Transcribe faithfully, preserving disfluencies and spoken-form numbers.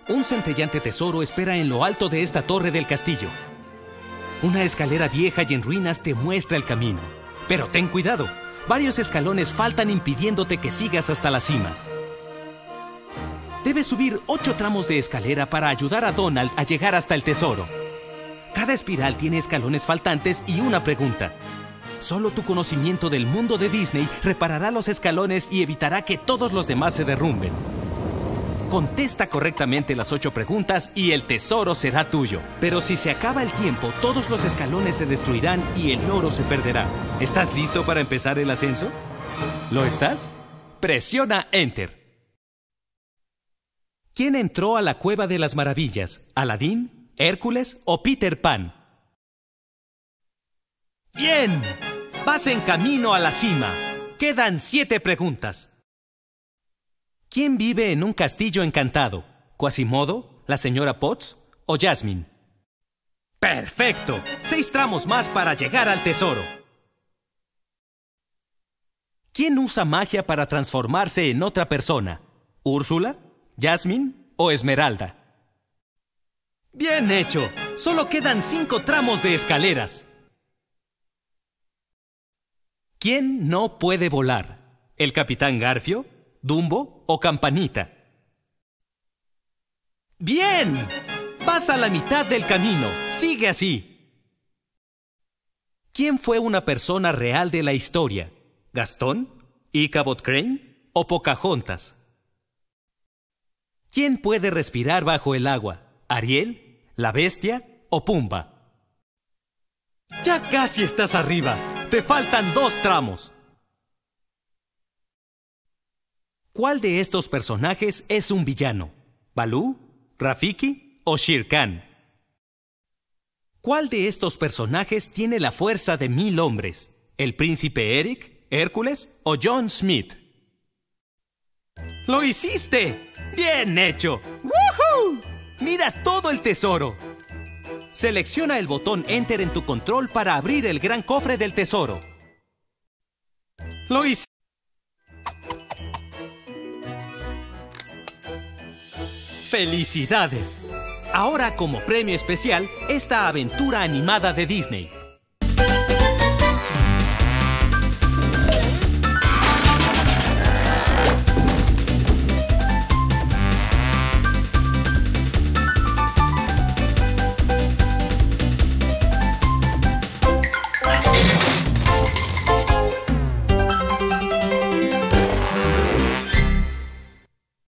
Un centellante tesoro espera en lo alto de esta torre del castillo. Una escalera vieja y en ruinas te muestra el camino. Pero ten cuidado, varios escalones faltan impidiéndote que sigas hasta la cima. Debes subir ocho tramos de escalera para ayudar a Donald a llegar hasta el tesoro. Cada espiral tiene escalones faltantes y una pregunta. Solo tu conocimiento del mundo de Disney reparará los escalones y evitará que todos los demás se derrumben. Contesta correctamente las ocho preguntas y el tesoro será tuyo. Pero si se acaba el tiempo, todos los escalones se destruirán y el oro se perderá. ¿Estás listo para empezar el ascenso? ¿Lo estás? Presiona Enter. ¿Quién entró a la Cueva de las Maravillas? ¿Aladín, Hércules o Peter Pan? ¡Bien! Vas en camino a la cima. Quedan siete preguntas. ¿Quién vive en un castillo encantado? ¿Quasimodo, la señora Potts o Jasmine? ¡Perfecto! Seis tramos más para llegar al tesoro. ¿Quién usa magia para transformarse en otra persona? ¿Úrsula, Jasmine o Esmeralda? ¡Bien hecho! Solo quedan cinco tramos de escaleras. ¿Quién no puede volar? ¿El Capitán Garfio, Dumbo o Campanita? ¡Bien! Vas a la mitad del camino. Sigue así. ¿Quién fue una persona real de la historia? ¿Gastón, Ichabod Crane o Pocahontas? ¿Quién puede respirar bajo el agua? ¿Ariel, la bestia o Pumba? ¡Ya casi estás arriba! ¡Te faltan dos tramos! ¿Cuál de estos personajes es un villano? ¿Balú, Rafiki o Shere Khan? ¿Cuál de estos personajes tiene la fuerza de mil hombres? ¿El príncipe Eric, Hércules o John Smith? ¡Lo hiciste! ¡Bien hecho! ¡Woohoo! ¡Mira todo el tesoro! Selecciona el botón Enter en tu control para abrir el gran cofre del tesoro. ¡Lo hiciste! ¡Felicidades! Ahora, como premio especial, esta aventura animada de Disney.